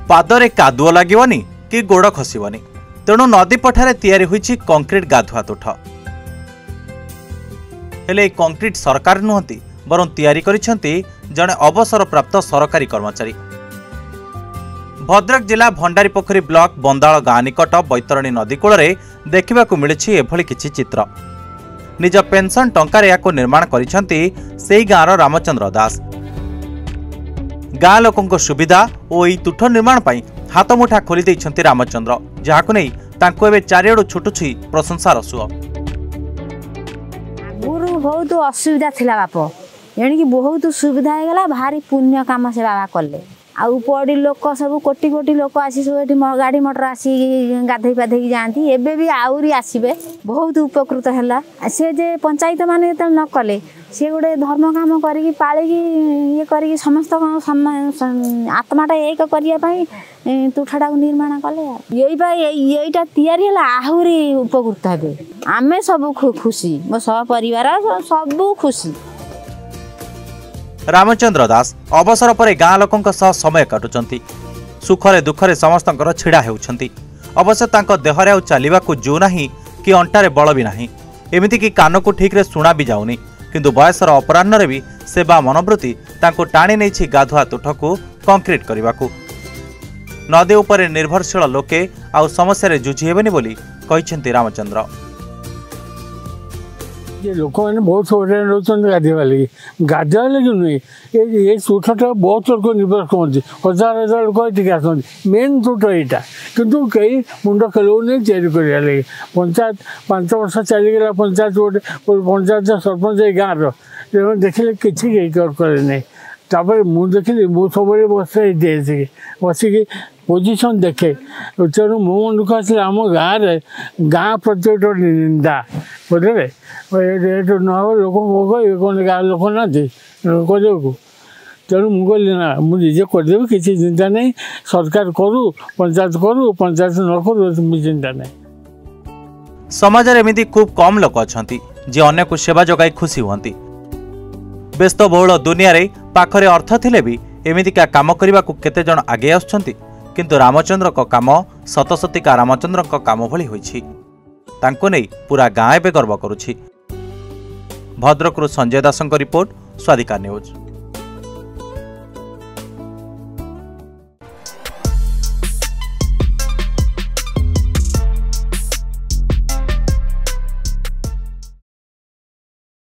पादरे कादुओ लागिवनी कि गोड़ खसिबनी तेणु नदी पठारे तैयारी होईछि कंक्रीट गाधुआ तुठ। हेले कंक्रीट सरकार नुहंती बरं तैयारी करिसेंती जणे अवसर प्राप्त सरकारी कर्मचारी। भद्रक जिला भंडारीपोखरी ब्लॉक बंदाल गाँ निकट बैतरणी नदी कूल देखा मिली एभली किछि चित्र। निज पेंशन टंकार याको निर्माण करिसेंती सेही गाँर रामचंद्र दास। गाँ लोकों सुविधा और यही तुठ निर्माण पाई हाथ मुठा खोली देइछंती रामचंद्र, जहाकु नै तांको एबे चारिआडु छुटुछि प्रशंसार सुଅ। गुरु बहुत असुविधा थिला बाप एणिकी बहुत सुविधा हो गला। भारी पुण्य काम से बाबा कले आउ पड़ी लोक सब कोटी कोटी लोक आसी सब गाड़ी मोटर आसी गाधई पाधई जाती एबे भी आउरी आसीबे बहुत उपकृत हैला। से जे पंचायत माने त न कले से गोटे धर्म काम करी पालिकी ये करी समस्त आत्माटा एक करिया पई तुठाटा निर्माण कले। यहीटा तैयारी हैला आहुरी उपकृत हेबे। आमे सब खुशी मो सह परिवार सब खुशी। रामचंद्र दास अवसर पर गाँ लोकों सह समय काटुचंती। सुखरे दुखरे समस्तंकर छिड़ा हेउछंती। अवश्य तांको देहरे आउ चालिबाकु जो नाही कि अंटारे बल भी नाही, एमिति कि कानकु ठीक रे सुना भी जाउनी, किंतु बयसर अपराह्न भी सेवा मनोवृत्ति तांको टाणी नेछि गाधुआ तुठकु कंक्रीट करिबाकु। नदी उपरे निर्भरशील लोके आउ समस्या रे जुझि हेबेनी बोली कहिसेंती रामचंद्र। लोक मैंने बहुत रोचन गाधेवा लगे गाधेवा लगे नुहे ये तुठटा बहुत लोग निर्भर करते हजार हजार लोक ये आसती मेन तुठ यहाँ किंतु कई मुंड खेलने तैयारी करा लगे पंचायत 5 वर्ष चलीगला पंचायत गोटे पंचायत सरपंच ये गाँव देखिले किसी करें तापर मुझे देखिली मु सब बसिकी पोजिशन देखे तेणु मो मन दुख आस आम गाँव गाँ प्रति गोटे निंदा बुझे न लोक कौन गाँव लोक ना को तेणु मुझे ना मुझे करदेवी किसी चिंता नहीं सरकार करू पंचायत न करू चिंता नहीं। समाज एमती खूब कम लोक अच्छा जे अन्य को सेवा जगाई खुशी हुंती। व्यस्त बहुल दुनिया रे पाखरे अर्थ थिले भी एमितिका काम करने को केते जण आगे आछंती, किंतु रामचंद्र को काम सतसतिका रामचंद्र को काम भली होईछि। तांको नै पूरा गाँ एबे गर्व करुछि। भद्रकରୁ संजय दासଙ୍କ रिपोर्ट स्वाधिकार न्यूज।